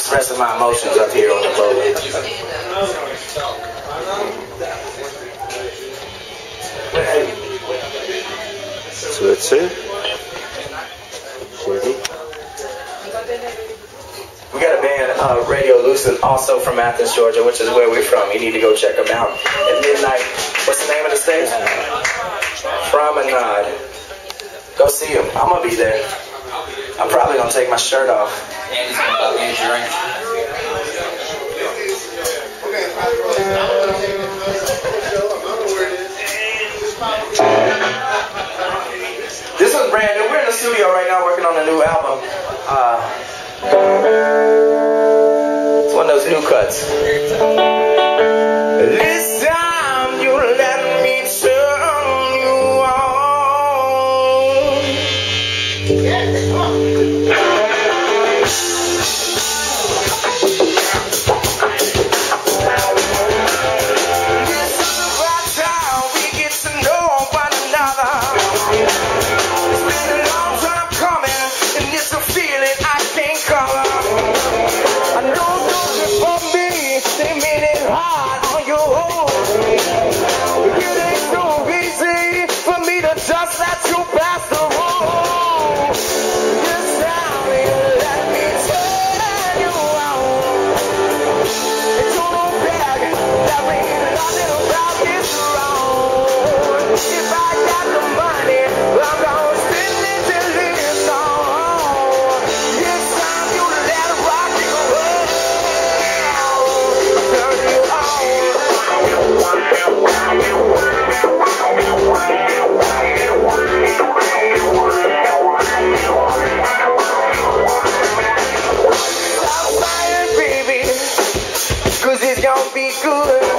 expressing my emotions up here on the boat. So that's it. We got a band, Radio Lucent, also from Athens, Georgia, which is where we're from. You need to go check them out at midnight. What's the name of the stage? Promenade. Go see them. I'm going to be there. I'm probably going to take my shirt off. Andy's going to buy me a drink. This one's brand new. We're in the studio right now working on a new album. It's one of those new cuts. This time you let me turn you on. This is about time we get to know one another. It's been a long time coming, and it's a feeling I can't cover. I know those are for me, they made it hard on your own. It ain't so easy for me to just let you pass the road. This time you let me turn you on. And you know that ain't nothing about this wrong. If I got the money, I'm gonna spend it till it's on. This time you let rock and roll. Turn you on. Stop fighting, baby, 'cause it's gonna be good.